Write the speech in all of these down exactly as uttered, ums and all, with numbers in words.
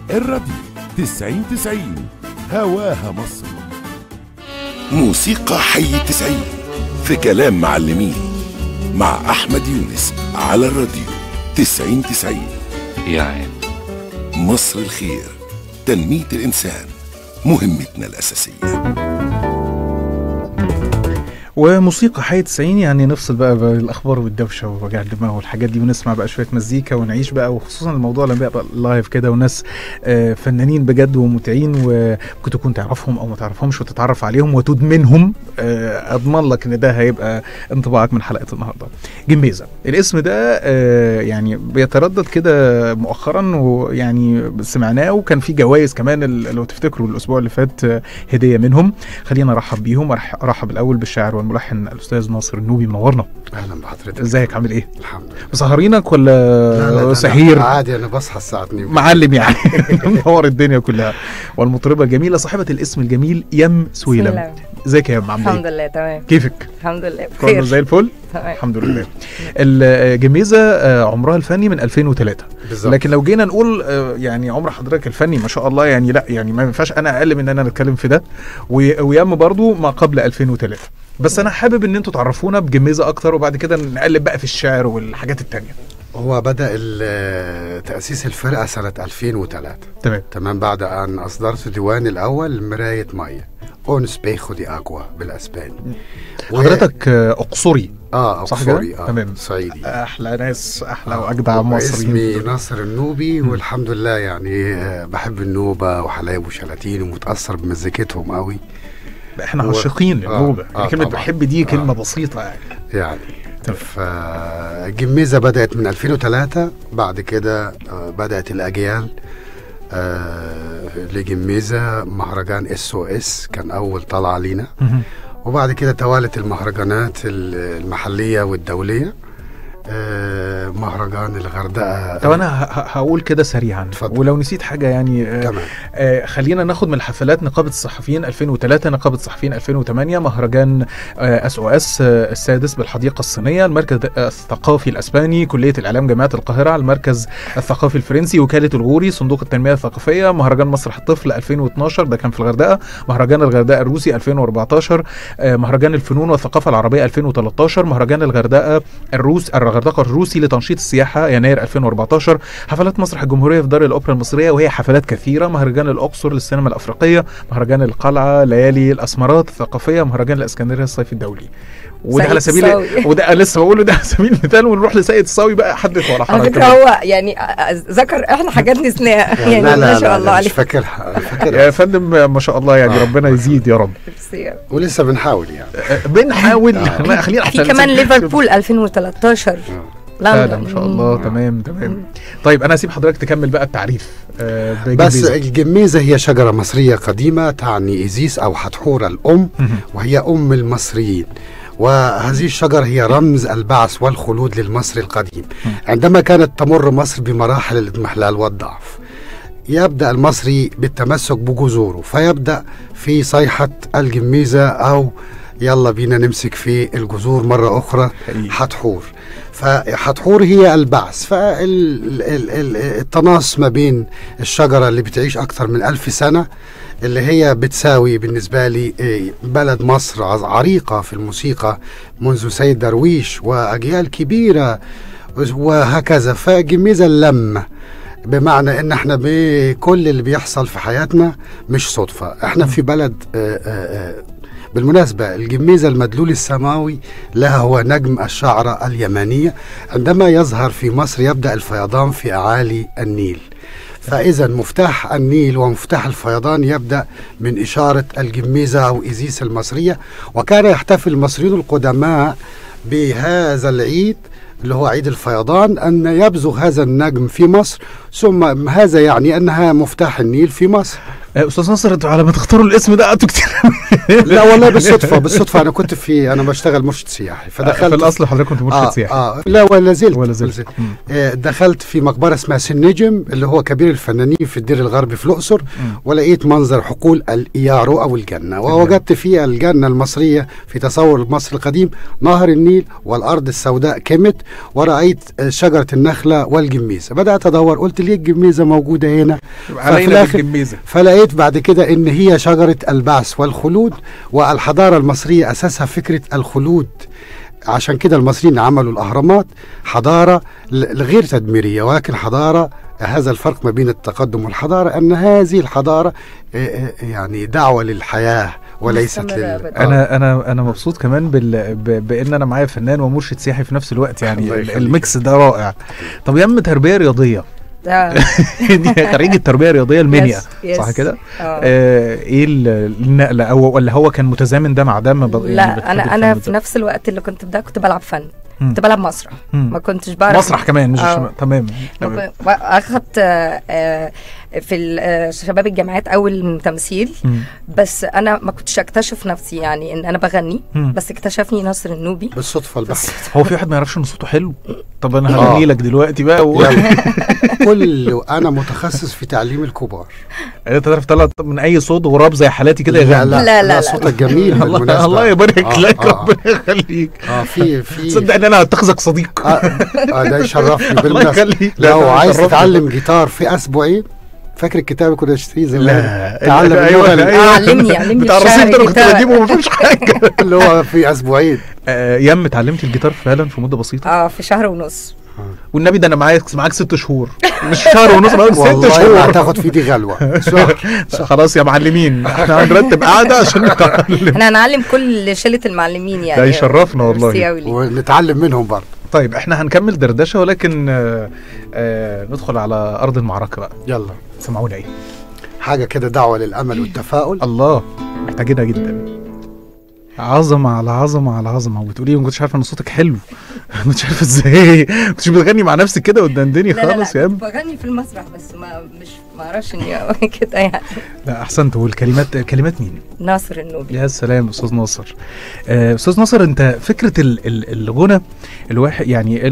الراديو تسعين تسعين هواها مصر. موسيقى حي التسعين في كلام معلمين مع أحمد يونس على الراديو تسعين تسعين. يا عين مصر الخير، تنمية الإنسان مهمتنا الأساسية. وموسيقى حي تسعين يعني نفصل بقى بالاخبار والدوشه ووجع الدماغ والحاجات دي، ونسمع بقى شويه مزيكا ونعيش بقى، وخصوصا الموضوع لما يبقى لايف كده وناس آه فنانين بجد ومتعين، وممكن تكون تعرفهم او ما تعرفهمش وتتعرف عليهم وتدمنهم. آه اضمن لك ان ده هيبقى انطباعك من حلقه النهارده. جميزه الاسم ده آه يعني بيتردد كده مؤخرا، ويعني سمعناه، وكان في جوائز كمان لو تفتكروا الاسبوع اللي فات آه هديه منهم. خلينا نرحب بيهم. ارحب الاول بالشاعر والملحن الاستاذ ناصر النوبي، منورنا. اهلا بحضرتك. ازيك، عامل ايه؟ الحمد لله. مسهرينك ولا لا لا سهير؟ عادي، انا بصحى الساعه اتنين معلم يعني. منور الدنيا كلها. والمطربه الجميله صاحبه الاسم الجميل يم سويلم. ازيك يا يم، عامله ايه؟ الحمد لله تمام. كيفك؟ الحمد لله كله بخير. زي الفل. تمام الحمد لله. الجميزه عمرها الفني من ألفين وثلاثة بالظبط، لكن لو جينا نقول يعني عمر حضرتك الفني ما شاء الله، يعني لا يعني ما ينفعش انا اقل من ان انا اتكلم في ده، ويم برضو ما قبل ألفين وثلاثة. بس انا حابب ان انتوا تعرفونا بجميزه اكتر، وبعد كده نقلب بقى في الشعر والحاجات التانية. هو بدأ تأسيس الفرقة سنة ألفين وثلاثة. تمام تمام بعد أن أصدرت ديواني الأول مراية مية أون سبيخو دي أقوى بالأسباني. حضرتك أقصري؟ اه أقصري. آه. تمام. صعيدي. أحلى ناس، أحلى وأجدع مصريين. اسمي ناصر النوبي، م. والحمد لله يعني بحب النوبة وحلايب وشلاتين ومتأثر بمزيكتهم قوي. احنا عاشقين للنوبة. آه. يعني آه كلمة بحب دي كلمة آه. بسيطة يعني. يعني فالجميزة بدأت من ألفين وثلاثة. بعد كده بدأت الأجيال آه لجميزة. مهرجان اس او اس كان أول طلعة لينا، وبعد كده توالت المهرجانات المحلية والدولية. آه مهرجان الغردقة. طب أنا هقول كده سريعا، فضل. ولو نسيت حاجة يعني آه آه خلينا ناخد من الحفلات. نقابة الصحفيين ألفين وثلاثة، نقابة الصحفيين ألفين وثمانية، مهرجان آه اس او اس آه السادس بالحديقة الصينية، المركز الثقافي الأسباني، كلية الإعلام جامعة القاهرة، المركز الثقافي الفرنسي، وكالة الغوري، صندوق التنمية الثقافية، مهرجان مسرح الطفل ألفين واثناشر ده كان في الغردقة، مهرجان الغردقة الروسي ألفين وأربعتاشر، آه مهرجان الفنون والثقافة العربية ألفين وثلاثة عشر، مهرجان الغردقة الروس الغردقة الروسي لتنشيط السياحة يناير ألفين وأربعتاشر، حفلات مسرح الجمهورية في دار الأوبرا المصرية وهي حفلات كثيرة، مهرجان الأقصر للسينما الأفريقية، مهرجان القلعة، ليالي الأسمرات الثقافية، مهرجان الإسكندرية الصيفي الدولي. وده على سبيل وده لسه بقوله ده على سبيل المثال. ونروح لسيد الصاوي بقى، حدث ولا حرج. على فكرة هو يعني ذكر احنا حاجات نسناها يعني. لا لا ما شاء الله عليك. مش فاكرها يا فندم، ما شاء الله يعني. آه. ربنا يزيد يا رب. ولسه بنحاول يعني. بنحاول. آه. خلينا في كمان ليفربول ألفين وثلاثة عشر. لا ما شاء الله. تمام تمام. طيب انا هسيب حضرتك تكمل بقى التعريف. آه بس الجميزة هي شجرة مصرية قديمة تعني إيزيس أو حتحورة الأم، وهي أم المصريين. وهذه الشجرة هي رمز البعث والخلود للمصري القديم. عندما كانت تمر مصر بمراحل الاضمحلال والضعف، يبدأ المصري بالتمسك بجذوره، فيبدأ في صيحة الجميزة أو يلا بينا نمسك في الجذور مرة أخرى. حتحور، فحتحور هي البعث. فالتناص ما بين الشجرة اللي بتعيش أكثر من ألف سنة، اللي هي بتساوي بالنسبة لي بلد مصر عريقة في الموسيقى منذ سيد درويش وأجيال كبيرة وهكذا. فجميزة اللمة، بمعنى ان احنا بكل اللي بيحصل في حياتنا مش صدفة. احنا في بلد آآ آآ بالمناسبة الجميزة المدلول السماوي لها هو نجم الشعرة اليمانية. عندما يظهر في مصر يبدأ الفيضان في أعالي النيل، فإذا مفتاح النيل ومفتاح الفيضان يبدأ من إشارة الجميزة أو إيزيس المصرية. وكان يحتفل المصريون القدماء بهذا العيد اللي هو عيد الفيضان أن يبزغ هذا النجم في مصر، ثم هذا يعني أنها مفتاح النيل في مصر. أستاذ ناصر، انتوا على ما تختاروا الاسم ده قعدتوا كتير. لا والله بالصدفه بالصدفه انا كنت في انا بشتغل مرشد سياحي فدخلت في الاصل حضرتك كنت مرشد آه سياحي. آه لا ولا زلت ولا زلت آه دخلت في مقبره اسمها سنجم اللي هو كبير الفنانين في الدير الغربي في الاقصر، ولقيت منظر حقول الايارو او الجنه، ووجدت فيها الجنه المصريه في تصور مصر القديم، نهر النيل والارض السوداء كمت، ورأيت شجره النخله والجميزه. بدات ادور قلت ليه الجميزه موجوده هنا؟ علينا بالجميزه. فلقيت بعد كده ان هي شجره البعث والخلود، والحضاره المصريه اساسها فكره الخلود. عشان كده المصريين عملوا الاهرامات حضاره غير تدميريه، ولكن حضاره هذا الفرق ما بين التقدم والحضاره، ان هذه الحضاره يعني دعوه للحياه وليست لل انا انا انا مبسوط كمان بال... ب... بان انا معايا فنان ومرشد سياحي في نفس الوقت، يعني الميكس ده رائع. طب يا ام تربيه رياضيه دي خريج التربيه الرياضيه المنيا صح كده؟ آه ايه النقله او ولا هو كان متزامن ده مع ده؟ لا يعني انا انا في نفس الوقت اللي كنت بدا كنت بلعب فن، كنت بلعب مسرح، ما كنتش بعرف مسرح كمان مش تمام. اخدت في شباب الجامعات اول تمثيل، بس انا ما كنتش اكتشف نفسي يعني ان انا بغني، بس اكتشفني ناصر النوبي بالصدفه البحث. هو في واحد ما يعرفش ان صوته حلو؟ طب انا هغني لك دلوقتي بقى و... كل انا متخصص في تعليم الكبار. انت تعرف طلع من اي صوت غراب زي حالاتي كده يغني؟ لا لا لا, لا, لا صوتك جميل بالمناسبه. الله يبارك لك، ربنا يخليك. اه في في تصدق ان انا هتخذك صديق؟ اه, آه ده يشرفني بالمناسبه. لو عايز تتعلم جيتار في اسبوعين، فاكر الكتاب اللي كنت اشتريه زمان؟ تعلم ايوه علمني علمني بتاع الرصيد ده كنت بجيبه وما فيش حاجه اللي هو في اسبوعين. يام اتعلمت الجيتار فعلا في مده بسيطه؟ اه في شهر ونص. والنبي ده انا معاك معاك ست شهور مش شهر ونص، ست شهور. والله هتاخد في دي غلوه. خلاص يا معلمين احنا هنرتب قعده عشان نتعلم. احنا هنعلم كل شله المعلمين يعني، ده يشرفنا والله ونتعلم منهم برضه. طيب احنا هنكمل دردشه، ولكن آآ آآ ندخل على ارض المعركه بقى. يلا سمعونا ايه حاجه كده دعوه للامل والتفاؤل. الله محتاجينها جدا. عظمه على عظمه على عظمه. وبتقولي ما كنتش عارفه ان صوتك حلو، ما كنتش عارفه ازاي، ما كنتش بتغني مع نفسك كده وتدندني خالص يا ام؟ لا لا بغني في المسرح بس ما مش ما اعرفش اني كده يعني. لا احسنت. والكلمات كلمات مين؟ ناصر النوبي. يا سلام استاذ ناصر. آه استاذ ناصر، انت فكره الغنى الواحد يعني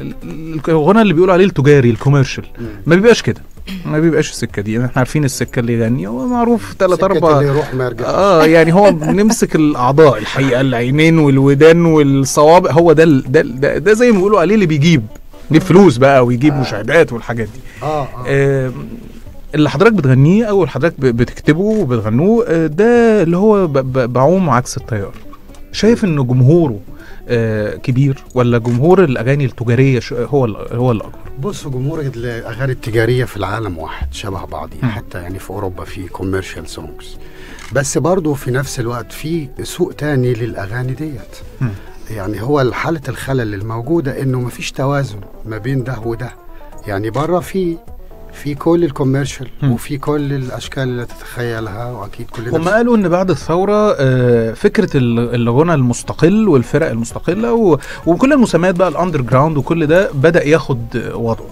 الغنى اللي بيقولوا عليه التجاري الكوميرشال ما بيبقاش كده، ما بيبقاش السكه دي. احنا عارفين السكه اللي يغني هو معروف ثلاث اربع اللي يروح ما يرجعش. اه يعني هو بنمسك الاعضاء الحقيقه، العينين والودان والصوابع، هو ده ده ده, ده زي ما بيقولوا عليه اللي بيجيب بيجيب فلوس بقى ويجيب آه. مشاهدات والحاجات دي. اه, آه. آه اللي حضرتك بتغنيه او اللي حضرتك بتكتبه وبتغنوه آه ده اللي هو بعوم عكس التيار. شايف انه جمهوره آه كبير ولا جمهور الاغاني التجاريه هو هو الاكبر؟ بص، جمهور الاغاني التجاريه في العالم واحد شبه بعضيه، حتى يعني في اوروبا في كوميرشال سونجز، بس برضه في نفس الوقت في سوق تاني للاغاني ديت. م. يعني هو حاله الخلل الموجوده انه مفيش توازن ما بين ده وده. يعني بره في في كل الكوميرشال وفي كل الاشكال اللي تتخيلها، واكيد كلنا هم قالوا ان بعد الثوره فكره الغنى المستقل والفرق المستقله وكل المسميات بقى الاندر جراوند وكل ده بدا ياخد وضعه.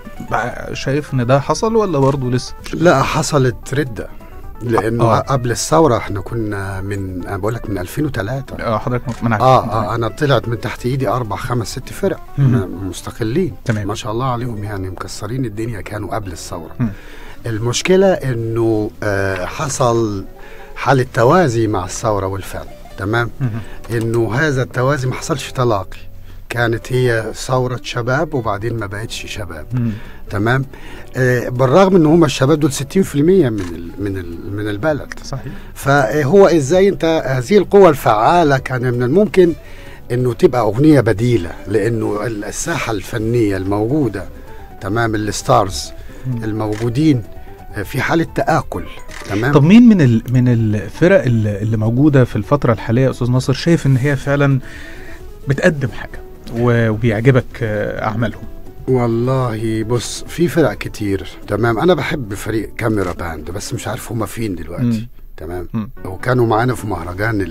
شايف ان ده حصل ولا برضه لسه؟ لا، حصلت رده، لانه آه. قبل الثوره احنا كنا من انا بقول لك من ألفين وثلاثة. اه حضرتك منعت. اه اه انا طلعت من تحت ايدي اربع خمس ست فرق مستقلين تمام. ما شاء الله عليهم، يعني مكسرين الدنيا كانوا قبل الثوره. م. المشكله انه آه حصل حاله توازي مع الثوره والفعل، تمام. م. انه هذا التوازي ما حصلش تلاقي، كانت هي ثورة شباب وبعدين ما بقتش شباب. مم. تمام. آه بالرغم ان هم الشباب دول ستين في المية من ال من ال من البلد. صحيح. فهو ازاي انت هذه القوة الفعالة كان من الممكن انه تبقى اغنية بديلة، لانه الساحة الفنية الموجودة، تمام، الستارز الموجودين في حالة تآكل. تمام. طب مين من ال من الفرق اللي موجودة في الفترة الحالية يا استاذ ناصر شايف ان هي فعلا بتقدم حاجة وبيعجبك أعمالهم؟ والله بص، في فرق كتير، تمام. أنا بحب فريق كاميرا باند، بس مش عارف هما فين دلوقتي. م. تمام. م. وكانوا معانا في مهرجان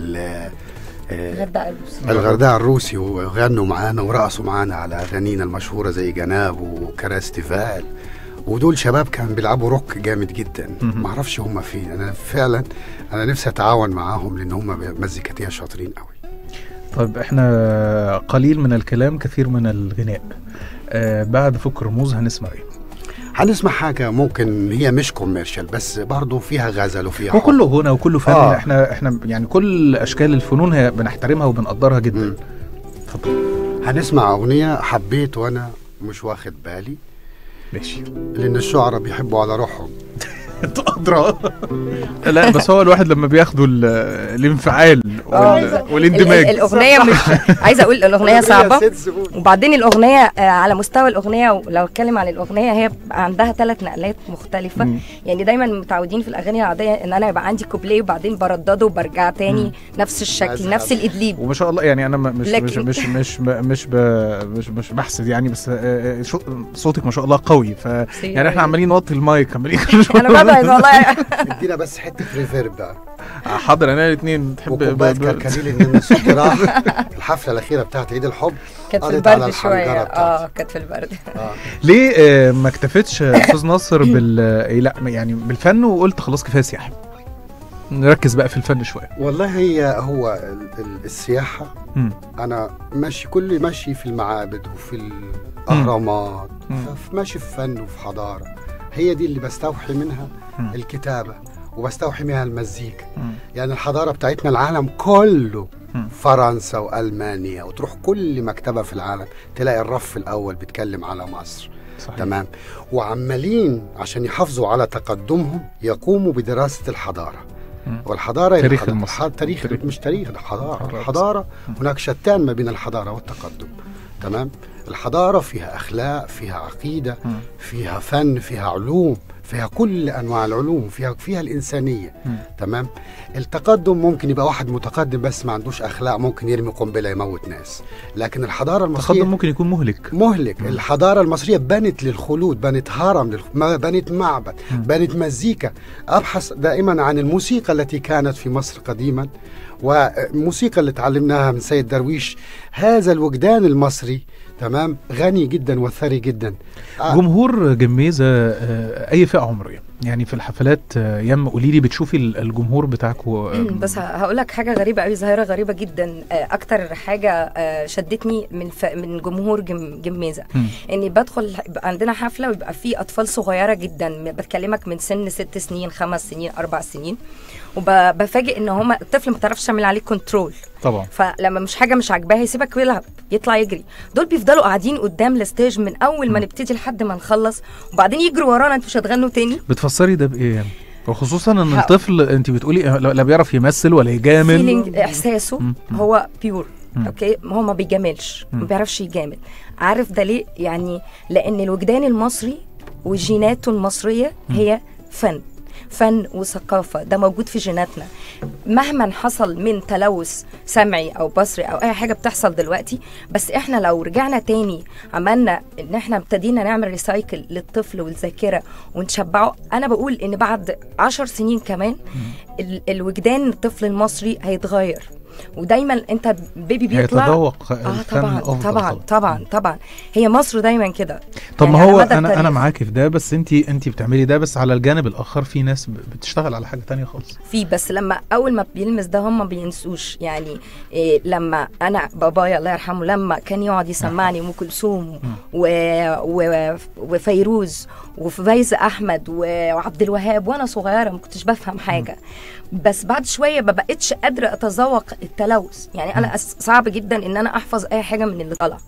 الغردقة الروسي، وغنوا معانا ورقصوا معانا على أغانينا المشهورة زي جناب وكراستيفال ودول شباب كانوا بيلعبوا روك جامد جدا، ما اعرفش هم فين. انا فعلا انا نفسي اتعاون معاهم لان هم مزيكاتيه شاطرين قوي. طيب احنا قليل من الكلام كثير من الغناء، آه بعد فك رموز هنسمع ايه؟ هنسمع حاجه ممكن هي مش كوميرشال بس برضو فيها غزل وفيها وكله غنى وكله فن. آه. احنا احنا يعني كل اشكال الفنون هي بنحترمها وبنقدرها جدا. اتفضل. هنسمع اغنيه حبيت وانا مش واخد بالي. ماشي. لان الشعراء بيحبوا على روحهم. انت ادرى. لا بس هو الواحد لما بياخدوا الانفعال والاندماج. الاغنيه مش عايزه اقول الاغنيه صعبه، وبعدين الاغنيه على مستوى الاغنيه، ولو اتكلم عن الاغنيه هي عندها ثلاث نقلات مختلفه. مم. يعني دايما متعودين في الاغاني العاديه ان انا يبقى عندي كوبليه وبعدين بردده وبرجع تاني. مم. نفس الشكل نفس الادليب. وما شاء الله يعني انا مش مش مش مش مش مش مش بحسد يعني، بس صوتك ما شاء الله قوي. ف يعني احنا عمالين نوطي المايك عمالين انا والله ادينا بس حته ريفيرب بقى. حاضر. انا الاثنين تحب وكوبايه كركديه لان صوتي راح. الحفله الاخيره بتاعت عيد الحب كانت في البرد شويه. اه كانت في البرد. آه. ليه آه ما اكتفيتش استاذ ناصر بال لا يعني بالفن وقلت خلاص كفايه سياحه، نركز بقى في الفن شويه؟ والله هي هو السياحه. م. انا ماشي كل ماشي في المعابد وفي الاهرامات، ماشي في فن وفي حضاره. هي دي اللي بستوحي منها م. الكتابة وبستوحي منها المزيكا. م. يعني الحضارة بتاعتنا العالم كله م. فرنسا وألمانيا، وتروح كل مكتبة في العالم تلاقي الرف الأول بيتكلم على مصر. صحيح. تمام. وعمالين عشان يحافظوا على تقدمهم يقوموا بدراسة الحضارة. م. والحضارة تاريخ المصر. تاريخ مش تاريخ الحضارة. الحضارة هناك شتان ما بين الحضارة والتقدم. تمام. الحضارة فيها أخلاق، فيها عقيدة، م. فيها فن، فيها علوم، فيها كل أنواع العلوم، فيها فيها الإنسانية. م. تمام. التقدم ممكن يبقى واحد متقدم بس ما عندوش أخلاق، ممكن يرمي قنبلة يموت ناس. لكن الحضارة المصرية التقدم ممكن يكون مهلك مهلك. م. الحضارة المصرية بنت للخلود، بنت هرم للخ... بنت معبد، م. بنت مزيكا. أبحث دائما عن الموسيقى التي كانت في مصر قديما، والموسيقى اللي تعلمناها من سيد درويش. هذا الوجدان المصري تمام غني جدا وثري جدا. آه. جمهور جميزة اي فئة عمرية يعني في الحفلات يم قولي لي بتشوفي الجمهور بتاعكوا؟ بس هقول لك حاجه غريبه قوي، ظاهره غريبه جدا. اكتر حاجه شدتني من ف... من جمهور جم... جميزه اني بدخل عندنا حفله ويبقى في اطفال صغيره جدا، بتكلمك من سن ست سنين خمس سنين اربع سنين، وبفاجئ ان هم الطفل ما تعرفش تعمل عليه كنترول طبعا. فلما مش حاجه مش عاجباه يسيبك ويلعب يطلع يجري. دول بيفضلوا قاعدين قدام الستيج من اول ما نبتدي لحد ما نخلص، وبعدين يجروا ورانا انتوا مش هتغنوا تاني. بتفسري ده بايه يعني؟ وخصوصا ان الطفل انت بتقولي لا بيعرف يمثل ولا يجامل، احساسه م- م- هو بيور. م- اوكي هو ما بيجاملش، ما بيعرفش يجامل. عارف ده ليه؟ يعني لان الوجدان المصري وجيناته المصريه هي فن فن وثقافة، ده موجود في جيناتنا. مهما حصل من تلوث سمعي أو بصري أو أي حاجة بتحصل دلوقتي، بس إحنا لو رجعنا تاني عملنا إن إحنا ابتدينا نعمل ريسايكل للطفل والذاكرة ونشبعه، أنا بقول إن بعد عشر سنين كمان ال- الوجدان الطفل المصري هيتغير. ودايما انت بيبي بيطلع هيتذوق اه طبعا طبعا طبعا طبعا هي مصر دايما كده. طب يعني ما هو انا التاريخ. انا معاكي في ده، بس انت انت بتعملي ده، بس على الجانب الاخر في ناس بتشتغل على حاجه تانية خالص. في بس لما اول ما بيلمس ده هم ما بينسوش. يعني إيه لما انا بابايا الله يرحمه لما كان يقعد يسمعني ام كلثوم و... و... وفيروز وفايزة احمد وعبد الوهاب وانا صغيره ما كنتش بفهم حاجه، بس بعد شويه ما بقتش قادره اتذوق التلوث. يعني انا صعب جدا ان انا احفظ اي حاجه من اللي طالع،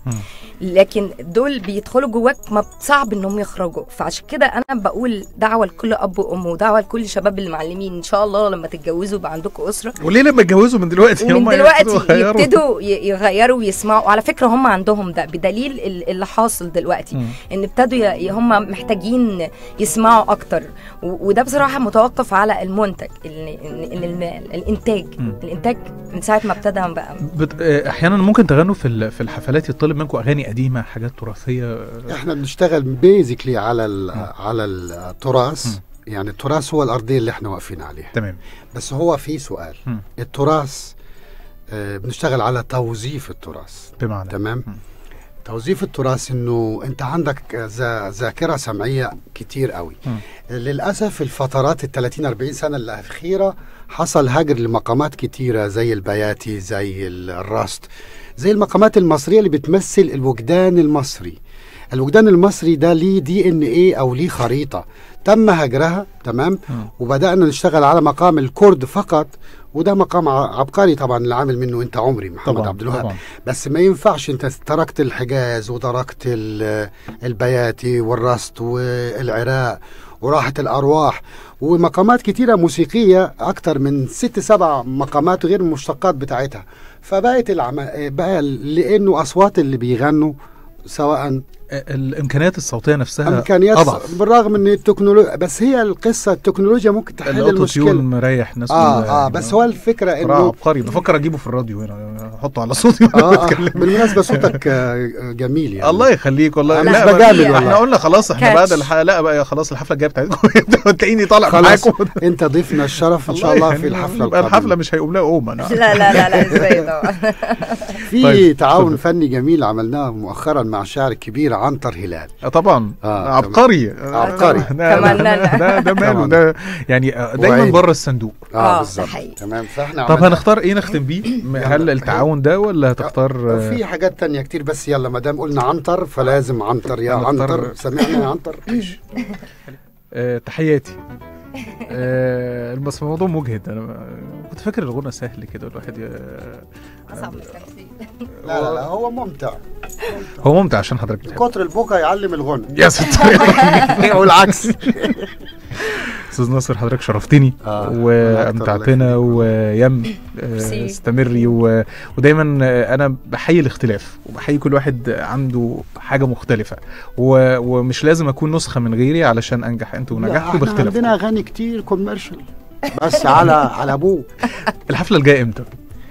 لكن دول بيدخلوا جواك ما صعب انهم يخرجوا. فعشان كده انا بقول دعوه لكل اب وام ودعوه لكل شباب المعلمين ان شاء الله لما تتجوزوا يبقى عندكم اسره. وليه لما يتجوزوا من دلوقتي من دلوقتي يبتدوا يغيروا ويسمعوا. على فكره هم عندهم ده بدليل اللي حاصل دلوقتي م. ان ابتدوا هم محتاجين يسمعوا اكتر، وده بصراحه متوقف على المنتج الانتاج م. الانتاج من ساعه ما ابتدى بقى. بت... احيانا ممكن تغنوا في في الحفلات يطلب منكم اغاني قديمه حاجات تراثيه؟ احنا بنشتغل بيزيكلي على ال على التراث. م. يعني التراث هو الارضيه اللي احنا واقفين عليها. تمام. بس هو في سؤال م. التراث آه بنشتغل على توظيف التراث بمعنى تمام. توظيف التراث انه انت عندك ذاكره سمعيه كتير قوي. م. للاسف الفترات ال ثلاثين أربعين سنه الاخيره حصل هجر لمقامات كتيره زي البياتي، زي الراست، زي المقامات المصريه اللي بتمثل الوجدان المصري. الوجدان المصري ده ليه دي ان ايه او ليه خريطه تم هجرها، تمام. م. وبدانا نشتغل على مقام الكرد فقط، وده مقام عبقري طبعا اللي عامل منه انت عمري محمد عبد الوهاب. بس ما ينفعش انت تركت الحجاز وتركت البياتي والرست والعراق وراحة الأرواح ومقامات كتيرة موسيقية أكتر من ست سبع مقامات غير المشتقات بتاعتها. فبقت العم... بقى لأنه أصوات اللي بيغنوا سواء الامكانيات الصوتيه نفسها امكانيات أضعف. بالرغم من التكنولوجيا، بس هي القصه التكنولوجيا ممكن تحل المشكله. مريح ناس اه اه بس هو الفكره انه عبقري. بفكر اجيبه في الراديو هنا احطه على صوتي. اه, آه بالمناسبه صوتك جميل يعني. الله يخليك والله. لا جامد والله. احنا قلنا خلاص احنا بعد الحلقه لا بقى خلاص الحفله الجايه بتاعتكم تلاقيني طالع معاكم. انت ضيفنا الشرف ان شاء الله في الحفله القادمه. الحفله مش هيقوم لها قوم انا. لا لا لا لا ازاي طبعا. في تعاون فني جميل عملناه مؤخرا مع الشاعر الكبير عنتر هلال. طبعا آه عبقري عبقري. ده ده ماله ده يعني دايما بره الصندوق. اه بالظبط تمام. فاحنا طب هنختار ايه نختم بيه؟ هل التعاون ده ولا هتختار؟ في حاجات تانية كتير بس يلا ما دام قلنا عنتر فلازم عنتر. يا عنتر سمعنا يا عنتر. آه تحياتي. آه بس الموضوع مجهد. انا كنت فاكر الغنى سهل كده الواحد اصعب. لا لا لا هو ممتع. هو ممتع عشان حضرتك كتر البكا يعلم الغنى يا ستار والعكس. استاذ ناصر حضرتك شرفتني آه وامتعتنا ويم آه استمري و... ودايما انا بحيي الاختلاف وبحيي كل واحد عنده حاجه مختلفه و... ومش لازم اكون نسخه من غيري علشان انجح. انتوا نجحتوا باختلاف. عندنا اغاني كتير كوميرشال بس على على ابوه. الحفله الجايه امتى؟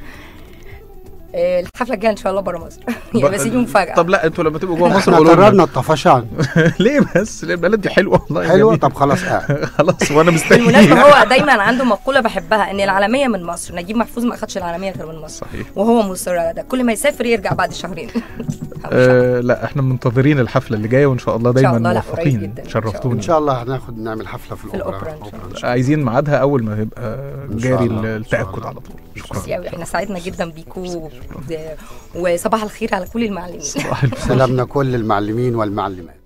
الحفله الجايه ان شاء الله بره مصر. يا بس دي مفاجاه. طب لا انتوا لما تبقوا جوه مصر قولوا لنا. قررنا الطفشان. ليه بس؟ ليه البلد دي حلوه والله. حلوه. طب خلاص قاعد. خلاص وانا مستني. بالمناسبه هو دايما عنده مقوله بحبها ان العالميه من مصر. نجيب محفوظ ما اخدش العالميه غير من مصر. صحيح. وهو مصر على ده. كل ما يسافر يرجع بعد شهرين. آه لا احنا منتظرين الحفله اللي جايه وان شاء الله دايما موفقين. شرفتونا. ان شاء الله هناخد نعمل حفله في الاوبرا. عايزين ميعادها اول ما يبقى جاري التاكد على طول. شكرا. احنا سعدنا جدا بيكم وصباح الخير على كل المعلمين. سلامنا كل المعلمين والمعلمات.